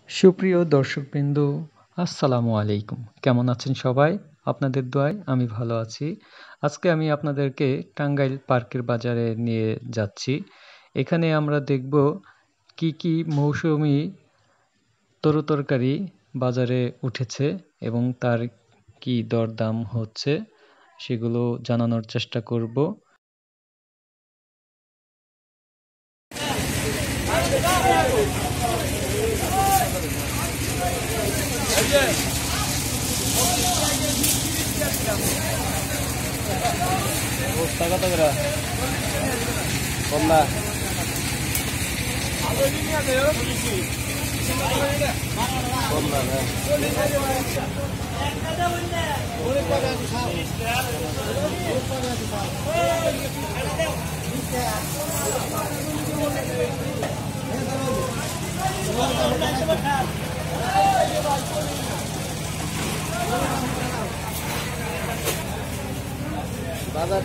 সুপ্রিয় দর্শকবৃন্দ, আসসালামু আলাইকুম। কেমন আছেন সবাই? আপনাদের দোয়ায় আমি ভালো আছি। আজকে আমি আপনাদেরকে টাঙ্গাইল পার্কের বাজারে নিয়ে যাচ্ছি। এখানে আমরা দেখব কি মৌসুমী তরুতরকারি বাজারে উঠেছে এবং তার কি দরদাম হচ্ছে সেগুলো জানানোর চেষ্টা করব। বাজার